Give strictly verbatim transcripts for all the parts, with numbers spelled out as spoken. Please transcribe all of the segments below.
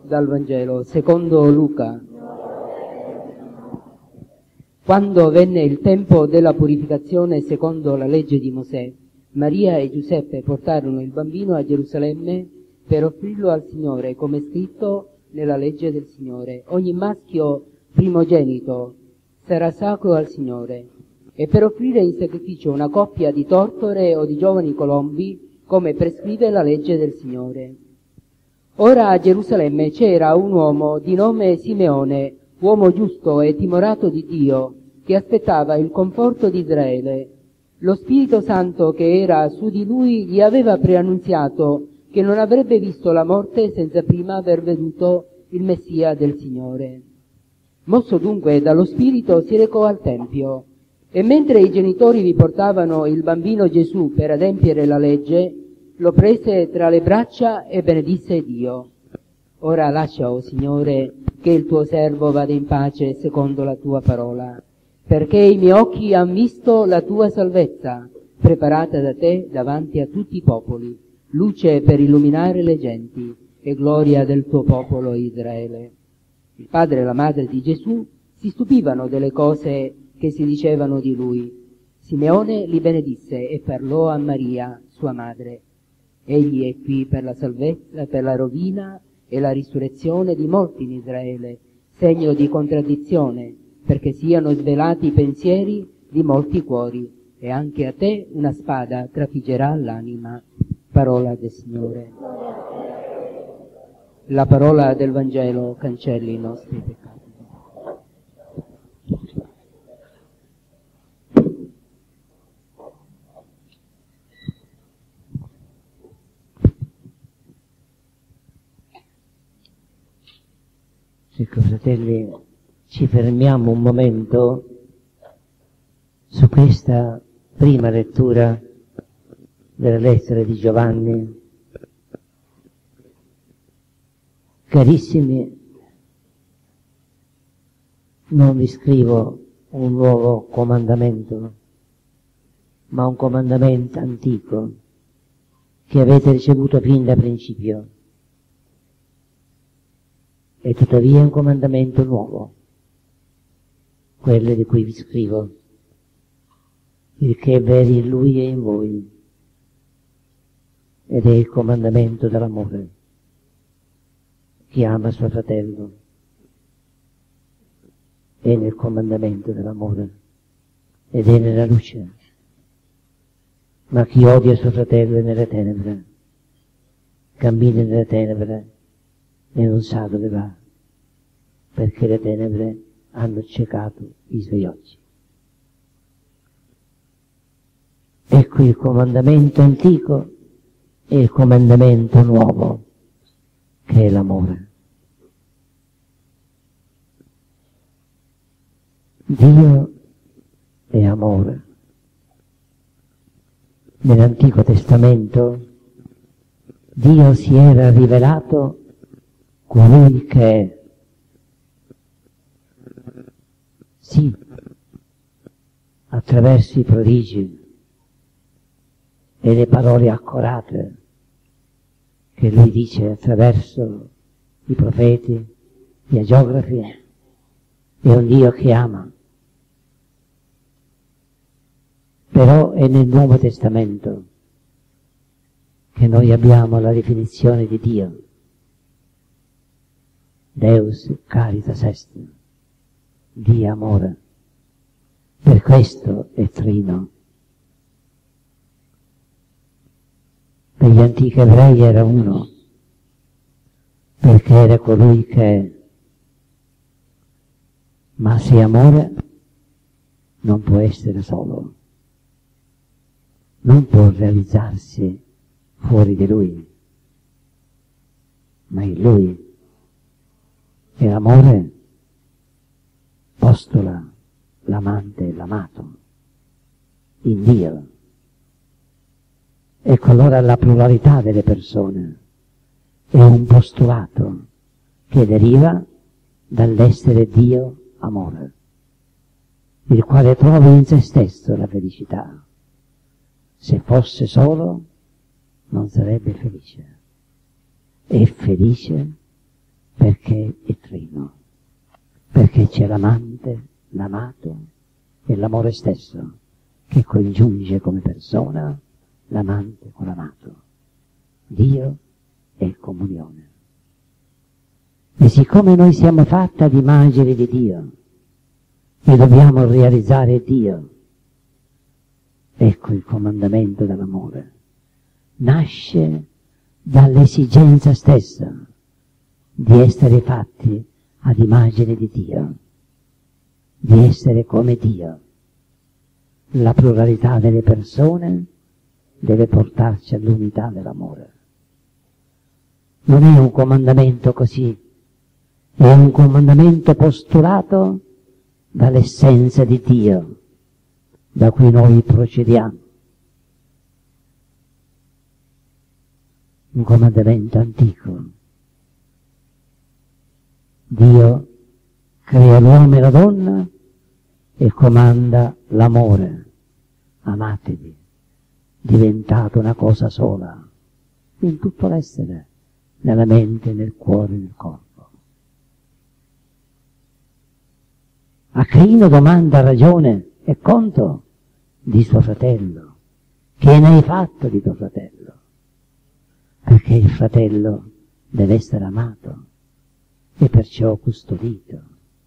Dal Vangelo secondo Luca. Quando venne il tempo della purificazione secondo la legge di Mosè, Maria e Giuseppe portarono il bambino a Gerusalemme per offrirlo al Signore, come scritto nella legge del Signore. Ogni maschio primogenito sarà sacro al Signore, e per offrire in sacrificio una coppia di tortore o di giovani colombi, come prescrive la legge del Signore. Ora a Gerusalemme c'era un uomo di nome Simeone, uomo giusto e timorato di Dio, che aspettava il conforto di Israele. Lo Spirito Santo che era su di lui gli aveva preannunziato che non avrebbe visto la morte senza prima aver veduto il Messia del Signore. Mosso dunque dallo Spirito si recò al Tempio, e mentre i genitori vi portavano il bambino Gesù per adempiere la legge, lo prese tra le braccia e benedisse Dio. Ora lascia, o Signore, che il tuo servo vada in pace secondo la tua parola, perché i miei occhi han visto la tua salvezza, preparata da te davanti a tutti i popoli, luce per illuminare le genti e gloria del tuo popolo Israele. Il padre e la madre di Gesù si stupivano delle cose che si dicevano di lui. Simeone li benedisse e parlò a Maria, sua madre. Egli è qui per la salvezza, per la rovina e la risurrezione di molti in Israele, segno di contraddizione, perché siano svelati i pensieri di molti cuori, e anche a te una spada trafiggerà l'anima. Parola del Signore. La parola del Vangelo cancelli i nostri peccati. Ecco, fratelli, ci fermiamo un momento su questa prima lettura della lettera di Giovanni. Carissimi, non vi scrivo un nuovo comandamento, ma un comandamento antico che avete ricevuto fin da principio. E tuttavia è un comandamento nuovo, quello di cui vi scrivo, il che è veri in Lui e in voi, ed è il comandamento dell'amore. Chi ama suo fratello è nel comandamento dell'amore ed è nella luce, ma chi odia suo fratello è nelle tenebre, cammina nelle tenebre e non sa dove va, perché le tenebre hanno ciecato i suoi occhi. Ecco il comandamento antico e il comandamento nuovo, che è l'amore. Dio è amore. Nell'Antico Testamento Dio si era rivelato colui che è. Sì, attraverso i prodigi e le parole accorate che Lui dice attraverso i profeti, gli agiografi, è un Dio che ama. Però è nel Nuovo Testamento che noi abbiamo la definizione di Dio. Deus caritas est, Dio amore. Per questo è trino. Per gli antichi ebrei era uno, perché era colui che è. Ma se amore non può essere solo, non può realizzarsi fuori di Lui, ma in Lui. E l'amore postola l'amante e l'amato in Dio. Ecco allora la pluralità delle persone è un postulato che deriva dall'essere Dio amore, il quale trova in se stesso la felicità. Se fosse solo non sarebbe felice. È felice perché è trino, perché c'è l'amante, l'amato e l'amore stesso che congiunge come persona l'amante con l'amato. Dio è comunione. E siccome noi siamo fatti ad immagine di Dio e dobbiamo realizzare Dio, ecco il comandamento dell'amore. Nasce dall'esigenza stessa di essere fatti ad immagine di Dio, di essere come Dio. La pluralità delle persone deve portarci all'unità dell'amore. Non è un comandamento così, è un comandamento postulato dall'essenza di Dio, da cui noi procediamo. Un comandamento antico. Dio crea l'uomo e la donna e comanda l'amore. Amatevi, diventato una cosa sola, in tutto l'essere, nella mente, nel cuore, nel corpo. A Caino domanda ragione e conto di suo fratello. Che ne hai fatto di tuo fratello? Perché il fratello deve essere amato e perciò custodito.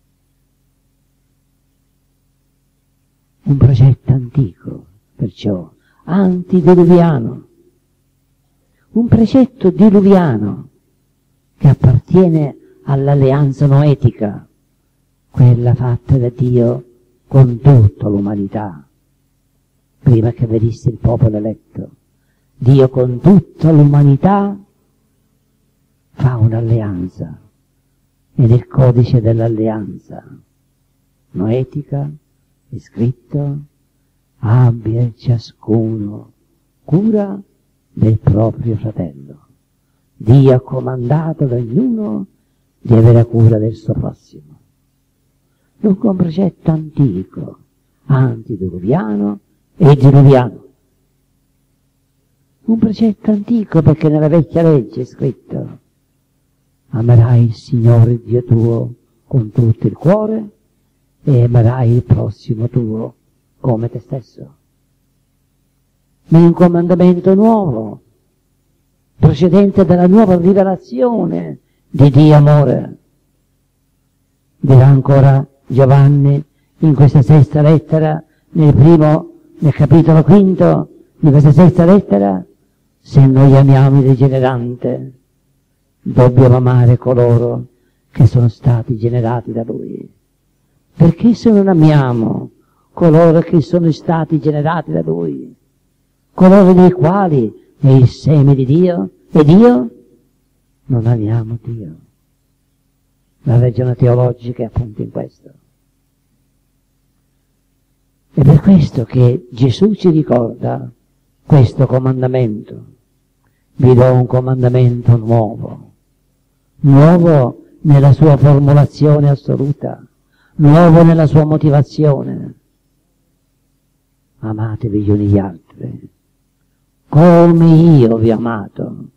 Un progetto antico, perciò antediluviano, un precetto diluviano che appartiene all'alleanza noetica, quella fatta da Dio con tutta l'umanità, prima che venisse il popolo eletto. Dio con tutta l'umanità fa un'alleanza, e nel codice dell'alleanza noetica è scritto: abbia ciascuno cura del proprio fratello. Dio ha comandato ad ognuno di avere cura del suo prossimo. Dunque un precetto antico, antediluviano e diluviano. Un precetto antico perché nella vecchia legge è scritto: amerai il Signore Dio tuo con tutto il cuore e amerai il prossimo tuo come te stesso. Ma è un comandamento nuovo, procedente dalla nuova rivelazione di Dio amore. Dirà ancora Giovanni in questa sesta lettera, nel primo, nel capitolo quinto di questa sesta lettera: se noi amiamo il rigenerante, dobbiamo amare coloro che sono stati generati da Lui. Perché se non amiamo coloro che sono stati generati da Lui, coloro dei quali è il seme di Dio, e Dio, non amiamo Dio. La ragione teologica è appunto in questo. È per questo che Gesù ci ricorda questo comandamento. Vi do un comandamento nuovo, nuovo nella sua formulazione assoluta, nuovo nella sua motivazione. Amatevi gli uni gli altri, come io vi ho amato.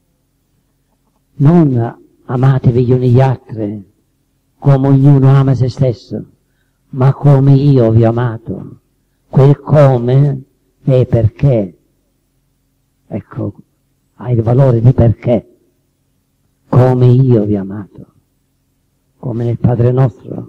Non amatevi gli uni gli altri come ognuno ama se stesso, ma come io vi ho amato. Quel come è perché. Ecco, ha il valore di perché. Come io vi ho amato. Come nel Padre nostro.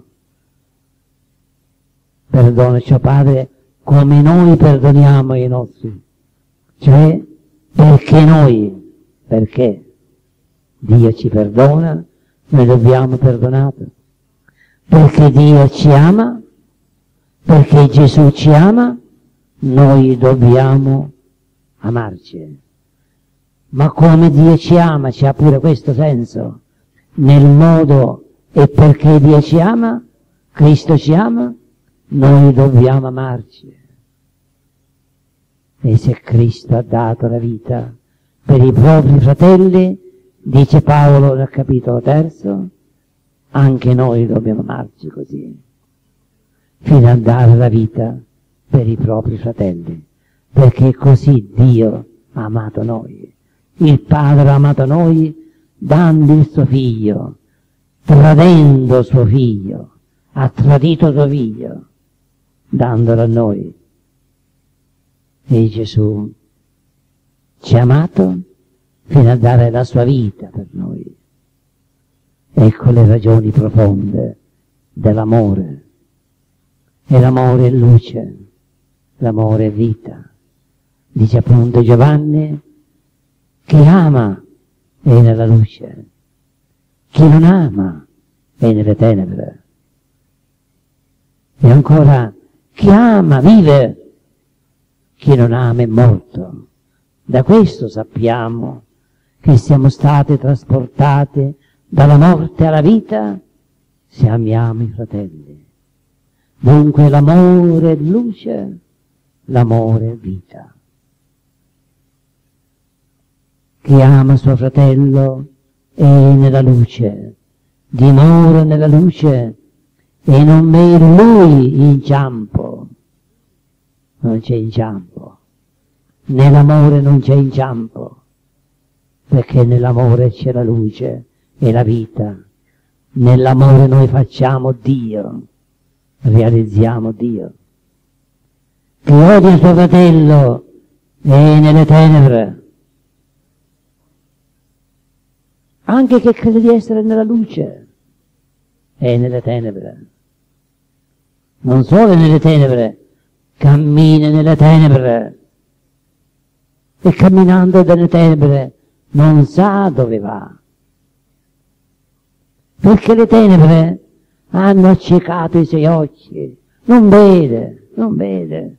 Perdonaci, o Padre, come noi perdoniamo i nostri. Cioè, perché noi, perché Dio ci perdona, noi dobbiamo perdonare. Perché Dio ci ama, perché Gesù ci ama, noi dobbiamo amarci. Ma come Dio ci ama, ci ha pure questo senso. Nel modo e perché Dio ci ama, Cristo ci ama, noi dobbiamo amarci. E se Cristo ha dato la vita per i propri fratelli, dice Paolo nel capitolo terzo, anche noi dobbiamo amarci così, fino a dare la vita per i propri fratelli, perché così Dio ha amato noi. Il Padre ha amato noi dando il suo Figlio, tradendo suo figlio, ha tradito suo figlio, dandolo a noi. E Gesù ci ha amato fino a dare la sua vita per noi. Ecco le ragioni profonde dell'amore. E l'amore è luce, l'amore è vita. Dice appunto Giovanni, chi ama è nella luce, chi non ama è nelle tenebre. E ancora, chi ama vive, chi non ama è morto. Da questo sappiamo che siamo stati trasportati dalla morte alla vita se amiamo i fratelli. Dunque l'amore è luce, l'amore è vita. Chi ama suo fratello è nella luce, dimora nella luce e non v'è in lui inciampo. Non c'è inciampo. Nell'amore non c'è inciampo, perché nell'amore c'è la luce e la vita. Nell'amore noi facciamo Dio, realizziamo Dio. Chi odia suo fratello è nelle tenebre, anche che crede di essere nella luce è nelle tenebre. Non solo è nelle tenebre, cammina nelle tenebre e camminando nelle tenebre non sa dove va, perché le tenebre hanno accecato i suoi occhi, non vede, non vede.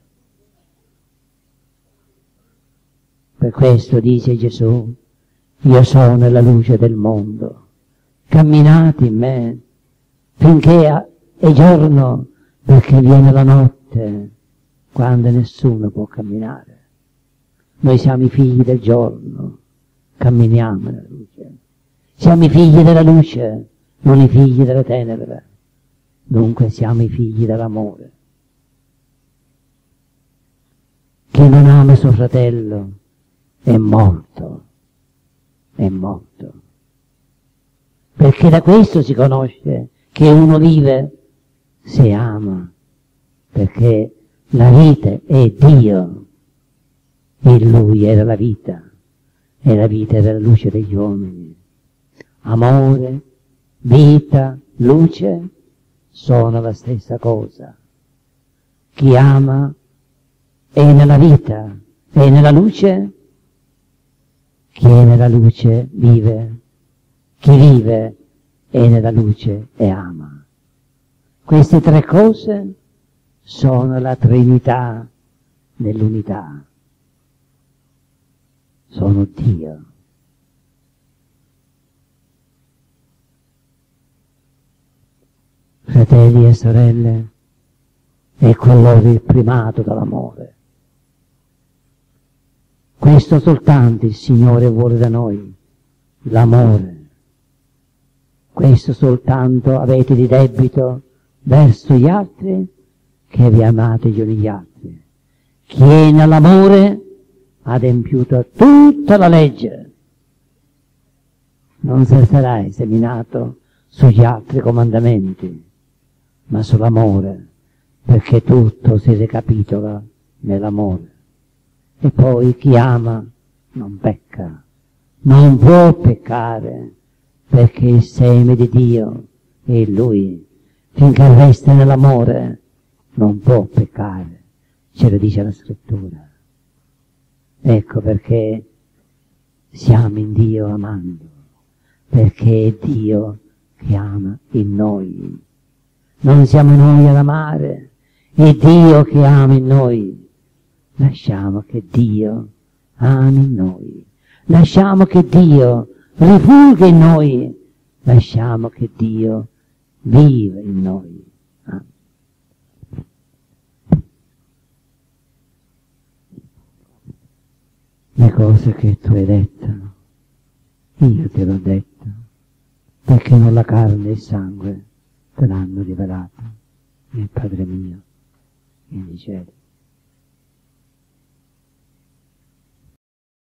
Per questo dice Gesù, io sono la luce del mondo, camminate in me finché è giorno, perché viene la notte quando nessuno può camminare. Noi siamo i figli del giorno, camminiamo nella luce. Siamo i figli della luce, non i figli delle tenebre. Dunque siamo i figli dell'amore. Chi non ama suo fratello è morto, è morto. Perché da questo si conosce che uno vive se ama, perché la vita è Dio. E Lui era la vita, e la vita era la luce degli uomini. Amore, vita, luce sono la stessa cosa. Chi ama è nella vita, è nella luce. Chi è nella luce vive, chi vive è nella luce e ama. Queste tre cose sono la Trinità nell'unità. Sono Dio. Fratelli e sorelle, ecco allora il primato dell'amore. Questo soltanto il Signore vuole da noi, l'amore. Questo soltanto avete di debito verso gli altri, che vi amate gli uni gli altri. Chi è nell'amore ha adempiuto tutta la legge. Non sarai seminato sugli altri comandamenti, ma sull'amore, perché tutto si ricapitola nell'amore. E poi chi ama non pecca, non può peccare, perché il seme di Dio è in lui. Finché resta nell'amore non può peccare, ce lo dice la scrittura. Ecco perché siamo in Dio amando, perché è Dio che ama in noi. Non siamo noi ad amare, è Dio che ama in noi. Lasciamo che Dio ami in noi. Lasciamo che Dio rifugga in noi. Lasciamo che Dio viva in noi. Amen. Le cose che tu hai detto, io te l'ho detto, perché non la carne e il sangue te l'hanno rivelato, il Padre mio, in cielo.